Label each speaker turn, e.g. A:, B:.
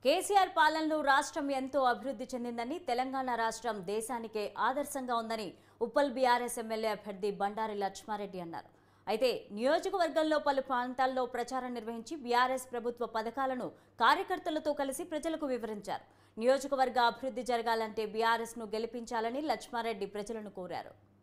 A: కేసీఆర్ పాలనలో రాష్ట్రం ఎంతో అభివృద్ధి చెందిందని, తెలంగాణ రాష్ట్రం దేశానికే ఆదర్శంగా ఉందని ఉప్పల్ బీఆర్ఎస్ ఎమ్మెల్యే అభ్యర్థి బండారి లక్ష్మారెడ్డి అన్నారు. అయితే నియోజకవర్గంలో పలు ప్రాంతాల్లో ప్రచారం నిర్వహించి బీఆర్ఎస్ ప్రభుత్వ పథకాలను కార్యకర్తలతో కలిసి ప్రజలకు వివరించారు. నియోజకవర్గ అభివృద్ధి జరగాలంటే బీఆర్ఎస్ ను గెలిపించాలని లక్ష్మారెడ్డి ప్రజలను కోరారు.